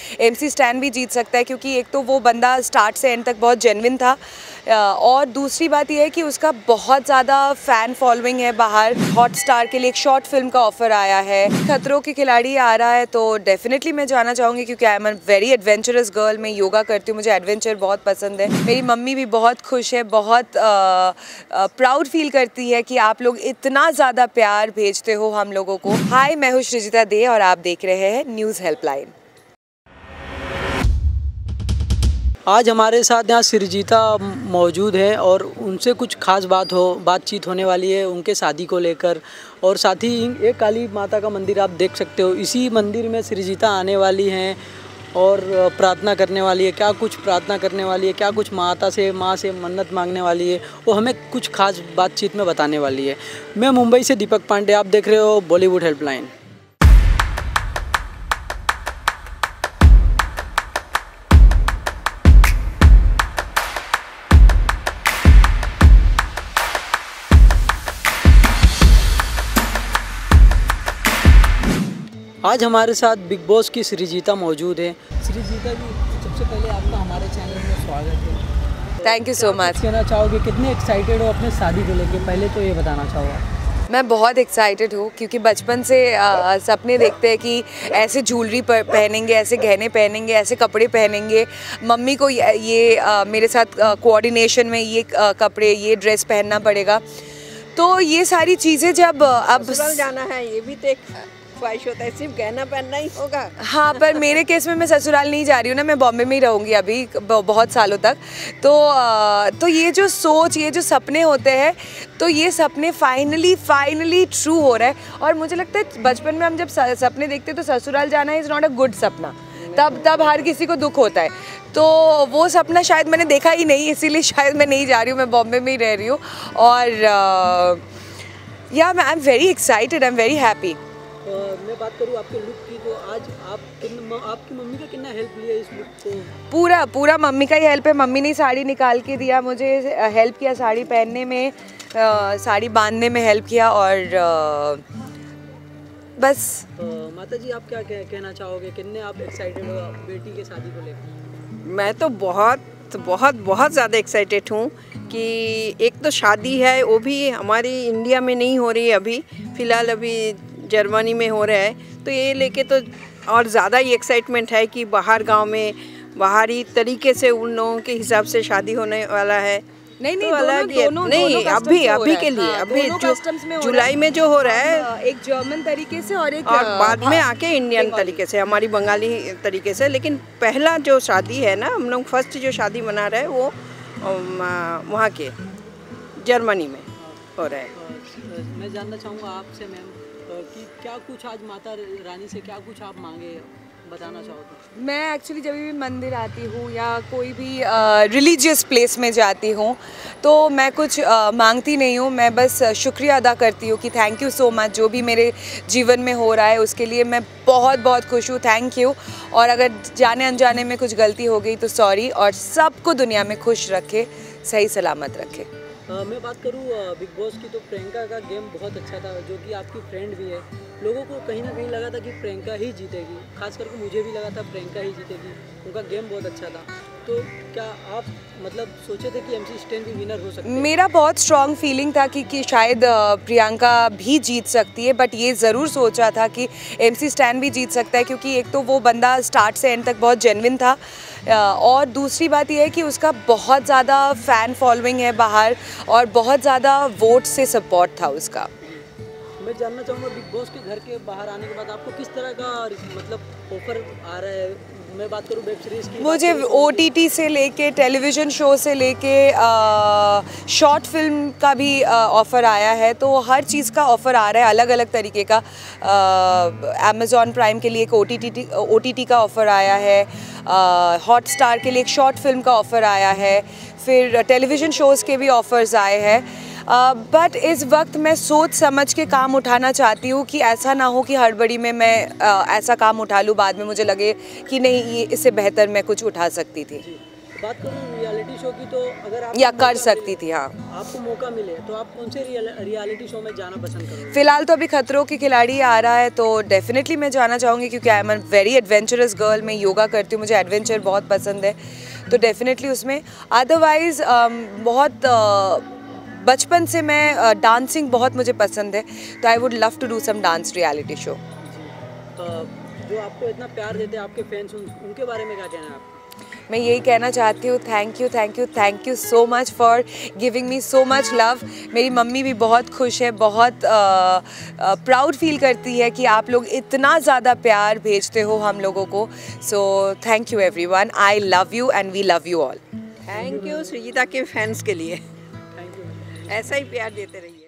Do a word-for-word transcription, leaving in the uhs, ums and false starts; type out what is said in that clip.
MC stand भी जीत सकता है, क्योंकि एक तो वो बंदा स्टार्ट से एंड तक बहुत जेन्युइन था, और दूसरी बात यह है कि उसका बहुत ज़्यादा फ़ैन फॉलोइंग है बाहर। हॉटस्टार के लिए एक शॉर्ट फिल्म का ऑफ़र आया है, खतरों के खिलाड़ी आ रहा है, तो डेफिनेटली मैं जाना चाहूँगी, क्योंकि I am a very adventurous girl. मैं योगा करती हूँ, मुझे एडवेंचर बहुत पसंद है। मेरी मम्मी भी बहुत खुश है, बहुत प्राउड फील करती है कि आप लोग इतना ज़्यादा प्यार भेजते हो हम लोगों को। हाय, मैं हूँ सृजिता दे और आप देख रहे हैं न्यूज़ हेल्पलाइन। आज हमारे साथ यहाँ सृजिता मौजूद है और उनसे कुछ खास बात हो बातचीत होने वाली है उनके शादी को लेकर। और साथ ही एक काली माता का मंदिर आप देख सकते हो, इसी मंदिर में सृजिता आने वाली हैं और प्रार्थना करने वाली है। क्या कुछ प्रार्थना करने वाली है, क्या कुछ माता से माँ से मन्नत मांगने वाली है, वो हमें कुछ खास बातचीत में बताने वाली है। मैं मुंबई से दीपक पांडे, आप देख रहे हो बॉलीवुड हेल्पलाइन। आज हमारे साथ बिग बॉस की सृजिता मौजूद है। सृजिता जी, सबसे पहले आपका हमारे चैनल में स्वागत है। Thank you so much. कहना चाहोगे कितने एक्साइटेड हो अपने शादी को लेके, पहले तो ये बताना चाहूँगा। मैं बहुत एक्साइटेड हूँ, क्योंकि बचपन से आ, सपने देखते हैं कि ऐसे ज्वेलरी पहनेंगे, ऐसे गहने पहनेंगे, ऐसे कपड़े पहनेंगे। मम्मी को ये, ये आ, मेरे साथ कोऑर्डिनेशन में ये आ, कपड़े, ये ड्रेस पहनना पड़ेगा। तो ये सारी चीज़ें जब अब जाना है, ये भी तो एक ख्वाहिश होता है, सिर्फ गहना पहनना ही होगा। हाँ, पर मेरे केस में मैं ससुराल नहीं जा रही हूँ ना, मैं बॉम्बे में ही रहूँगी अभी बहुत सालों तक। तो तो ये जो सोच, ये जो सपने होते हैं, तो ये सपने फाइनली फाइनली ट्रू हो रहा है। और मुझे लगता है बचपन में हम जब सपने देखते हैं तो ससुराल जाना इज़ नॉट अ गुड सपना, तब तब हर किसी को दुख होता है। तो वो सपना शायद मैंने देखा ही नहीं, इसीलिए शायद मैं नहीं जा रही हूँ, मैं बॉम्बे में ही रह रही हूँ। और या I am very excited, I am very happy. मैं बात करूँ आपके लुक की, तो आज आप आपकी मम्मी का कितना हेल्प लिया इस लुक को? पूरा पूरा मम्मी का ही हेल्प है। मम्मी ने साड़ी निकाल के दिया मुझे, हेल्प किया साड़ी पहनने में, आ, साड़ी बांधने में हेल्प किया, और आ, बस। माता जी, आप क्या कह, कहना चाहोगे, कितने आप एक्साइटेड हो बेटी के शादी को लेकर? मैं तो बहुत बहुत बहुत ज़्यादा एक्साइटेड हूँ कि एक तो शादी है, वो भी हमारी इंडिया में नहीं हो रही है अभी, फ़िलहाल अभी जर्मनी में हो रहा है। तो ये लेके तो और ज़्यादा ही एक्साइटमेंट है कि बाहर गांव में बाहरी तरीके से उन लोगों के हिसाब से शादी होने वाला है। नहीं नहीं, तो अलग दोनों, नहीं दोनों अभी अभी के लिए हाँ, अभी जु, जुलाई में जो हो रहा है, एक जर्मन तरीके से और एक और बाद में आके इंडियन तरीके से, हमारी बंगाली तरीके से। लेकिन पहला जो शादी है ना, हम लोग फर्स्ट जो शादी मना रहे हैं वो वहाँ के जर्मनी में हो रहा है। मैं जानना चाहूँगा आपसे मैम कि क्या कुछ आज माता रानी से क्या कुछ आप मांगे, बताना चाहोगे? मैं एक्चुअली जब भी मंदिर आती हूँ या कोई भी रिलीजियस प्लेस में जाती हूँ, तो मैं कुछ uh, मांगती नहीं हूँ। मैं बस शुक्रिया अदा करती हूँ कि थैंक यू सो मच, जो भी मेरे जीवन में हो रहा है उसके लिए मैं बहुत बहुत खुश हूँ, थैंक यू। और अगर जाने अनजाने में कुछ गलती हो गई तो सॉरी, और सबको दुनिया में खुश रखे, सही सलामत रखे। Uh, मैं बात करूँ बिग बॉस की, तो प्रियंका का गेम बहुत अच्छा था, जो कि आपकी फ्रेंड भी है। लोगों को कहीं ना कहीं लगा था कि प्रियंका ही जीतेगी, खास करके मुझे भी लगा था प्रियंका ही जीतेगी, उनका गेम बहुत अच्छा था। तो क्या आप मतलब सोचे थे कि एमसी स्टैन भी विनर हो सकते हैं? मेरा बहुत स्ट्रॉन्ग फीलिंग था कि, कि शायद प्रियंका भी जीत सकती है, बट ये ज़रूर सोचा था कि एमसी स्टैन भी जीत सकता है, क्योंकि एक तो वो बंदा स्टार्ट से एंड तक बहुत जेन्युइन था, और दूसरी बात यह है कि उसका बहुत ज़्यादा फ़ैन फॉलोइंग है बाहर, और बहुत ज़्यादा वोट से सपोर्ट था उसका। मैं जानना चाहूँगा बिग बॉस के घर के बाहर आने के बाद आपको किस तरह का मतलब ऑफर आ रहा है? मैं बात करूँ वेब सीरीज़ की, मुझे ओटीटी से लेके टेलीविज़न शो से लेके शॉर्ट फिल्म का भी ऑफ़र आया है। तो हर चीज़ का ऑफ़र आ रहा है, अलग अलग तरीके का। अमेज़ॉन प्राइम के लिए एक ओटीटी ओटीटी का ऑफ़र आया है, हॉटस्टार के लिए एक शॉर्ट फिल्म का ऑफ़र आया है, फिर टेलीविज़न शोज़ के भी ऑफ़र्स आए हैं। बट uh, इस वक्त मैं सोच समझ के काम उठाना चाहती हूँ कि ऐसा ना हो कि हड़बड़ी में मैं uh, ऐसा काम उठा लूँ, बाद में मुझे लगे कि नहीं, ये इससे बेहतर मैं कुछ उठा सकती थी। बात करूँ रियलिटी शो की तो अगर आप या कर सकती थी, हाँ। आपको मौका मिले तो आप कौन से रियलिटी शो में जाना पसंद करोगे? फिलहाल तो अभी खतरों के खिलाड़ी आ रहा है तो डेफिनेटली मैं जाना चाहूँगी, क्योंकि I am a very adventurous girl. मैं योगा करती हूँ, मुझे एडवेंचर बहुत पसंद है, तो डेफिनेटली उसमें। अदरवाइज़ बहुत बचपन से मैं डांसिंग बहुत मुझे पसंद है, तो I would love to do some dance reality show. जो आपको इतना प्यार देते हैं आपके फैंस, उन, उनके बारे में क्या कहना है आपको? मैं यही कहना चाहती हूँ, thank you thank you thank you so much for giving me so much love. मेरी मम्मी भी बहुत खुश है, बहुत प्राउड फील करती है कि आप लोग इतना ज़्यादा प्यार भेजते हो हम लोगों को। So thank you everyone, I love you and we love you all. Thank you Srijita के फैंस के लिए, ऐसा ही प्यार देते रहिए।